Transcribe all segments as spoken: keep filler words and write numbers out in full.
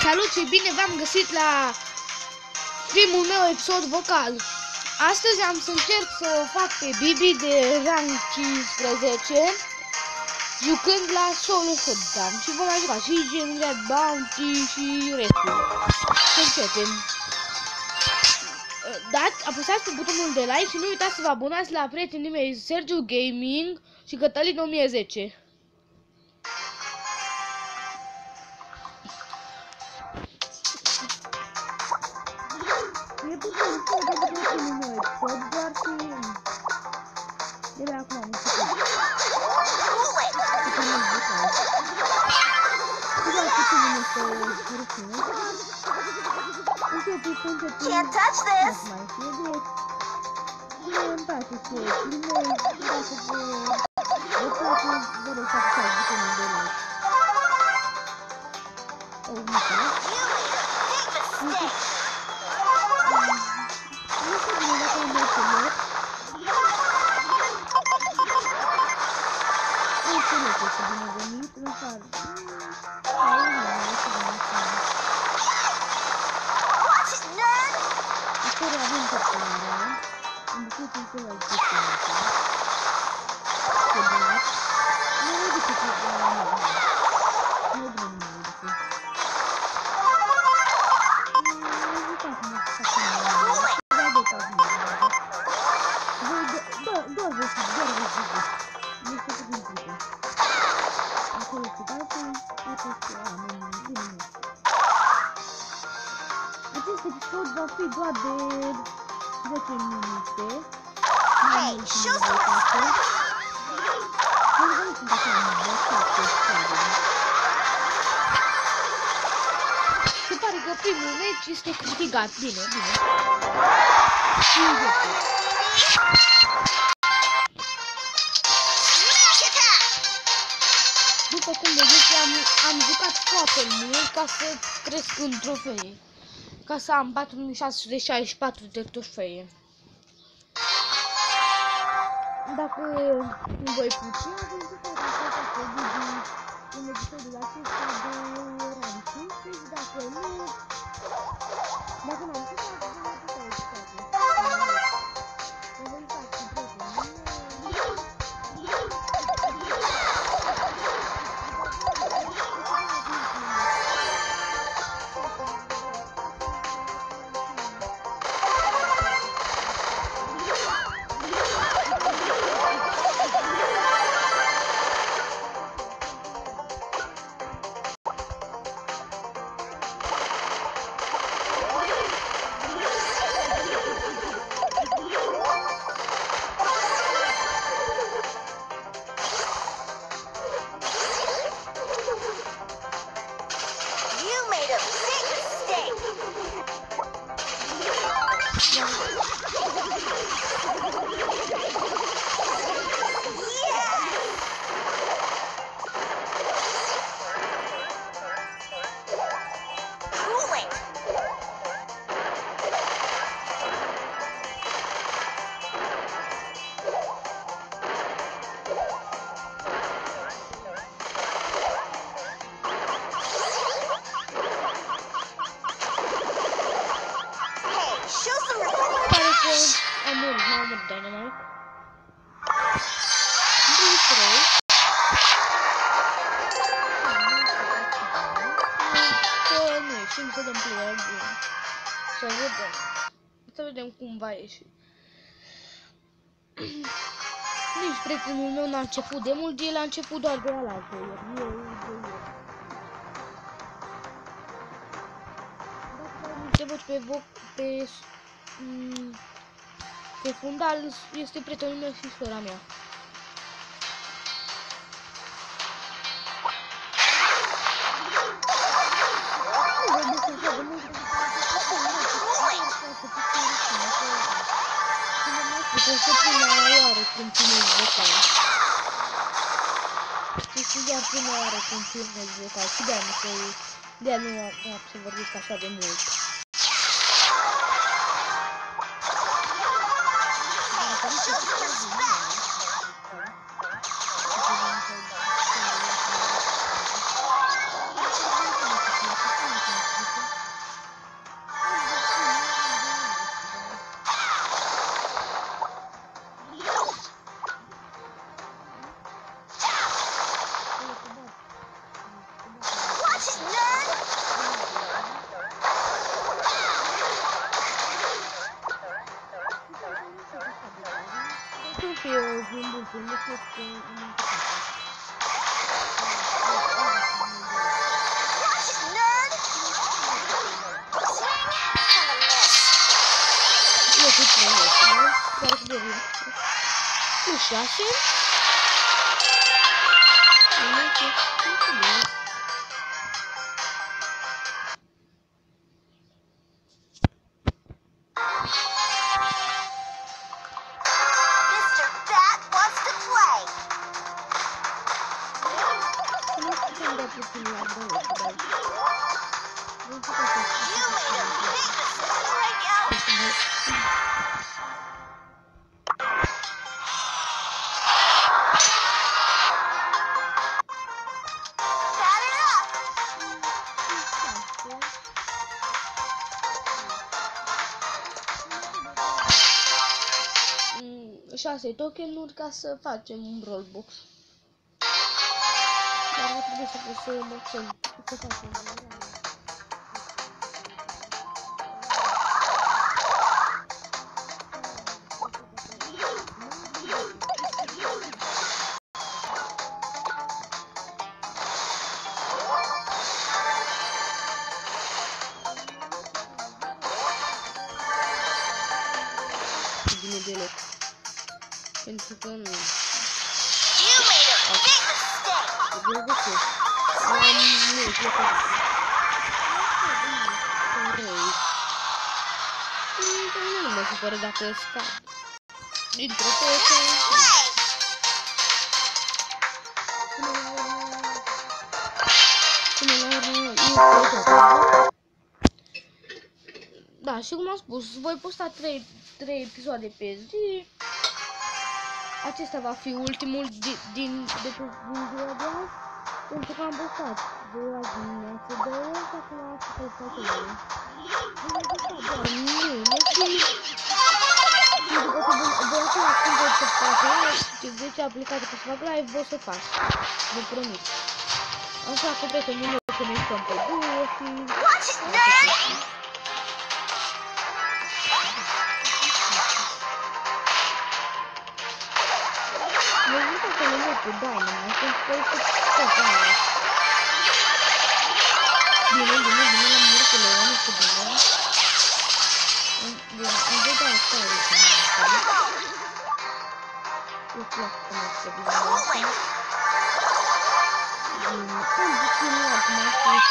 Salut și bine v-am găsit la primul meu episod vocal. Astăzi am să încerc să o fac pe Bibi de rang cincisprezece jucând la solo shotgun și vom mai juca și Gen Red Bounty și restul. Să începem. Dați, apăsați pe butonul de like și nu uitați să vă abonați la prietenii mei Sergiu Gaming și Cătălin o mie zece. E puțin ușor de butonul meu episod, doar și de la acum am început. Putem nu buton. Doar puțin nu este rușine. Început, început. Can't touch this! Mai fie de... Mie îmi place să filmez, îmi place să... Vă place, vă rog să apăsați butonul de like. Oh, nu știu. Nu știu. Nu știu bine dacă am mai filmat. Nu știu nu știu să bine venit, în afară. Ai, nu, nu știu bine venit. Istoria avem persoană, am bucut în celălalt persoană. Ce bine. Nu e decât la mea. Nu e bine, nu e decât. Nu e decât acum să facem la mea. Da, de tot acum. Doar vă zic, doar vă zic. Nu știu cât îmi zic. Acolo cu datul, aceste oameni, bine nu. Acest episod va fi doar de zece minute. Hey, show some respect! Se pare că primul meci este câștigat. Bine, bine. După cum vedeți, am, am jucat foarte mult ca să cresc în trofee. Ca să am patru mii șase sute șaizeci și patru de trofee. Dacă îmi voi puțin, voi juca asta pe Bibi în episodul acesta de rang cincisprezece, dacă nu... Dacă n-am jucat, voi mai putea jucat. Vă voi juca cu prietenii. Am murit, m-am murit Dynamite. doi trei. Că nu ieșim să dăm player bun. Să vedem. Să vedem cum va ieși. Nici prietenul meu n-a început de mult, el a început doar de ala player. Eu, eu, eu. Dacă te văd pe voc, pe... Pe fundal este prietenul meu și sora mea. Este prima oară când filmez vocal. Este doar prima oară când filmez vocal și de-aia nu se... de-aia nu am să vorbesc așa de mult. acest moment. Watch it, nerd! Swing and a miss. Eu fui trei ăsta, da? Doar cu doi. Cu șase. Nu știu, nu știu bine. mister Bat wants to play. Nu știu cum de puțin la două, dar... Nu știu că You made a big decision right now. Bat it up. șase tokenuri ca să facem un rollbox. Dar ar trebui să să boxăm. Să facem. Bine deloc. Pentru că nu. You made a big mistake. Eu de ce? Am nu, ce fac? Nu mă supără dacă scap. Dintr-o toată. Până la urmă, eu pot. Da, și cum am spus, voi posta trei, trei episoade pe zi. Acesta va fi ultimul din, din, de pe ziua de azi, pentru că am postat de azi dimineață de ori și acum am făcut toate ele. Am postat doar mâine și... Și după ce voi așa când voi să fac live, și de ce aplicație că să fac live, voi să fac. Vă promit. Așa că trebuie să nu ne conectăm pe două și... Watch it, nerd! Eu nu știu că le merg pe Dynamo, sunt pe tot aia. Bine, bine, bine, l-am murit cu Leon, nu știu bine. Bine, îmi văd asta, eu să mă asta. Eu plac să mă asta bine asta. Bine, am puțin la cum am spus.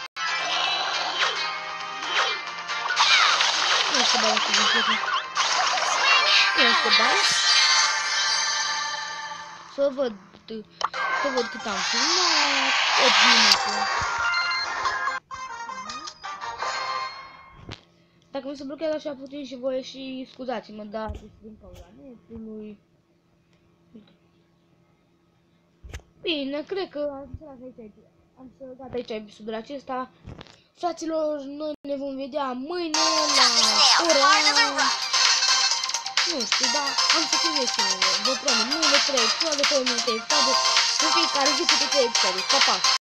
Nu știu bine să zic. Nu știu bine. Să văd, să văd cât am filmat, opt minute. Dacă mi se blochează așa puțin și voi și scuzați-mă, dar din cauza netului. Bine, cred că am să aici, am să gata aici episodul acesta. Fraților, noi ne vom vedea mâine la ora... Nu știu, dar am să filmez și mâine, vă promit, mâine trei episoade, trei minute episoade, în fiecare zi câte trei episoade, pa, pa!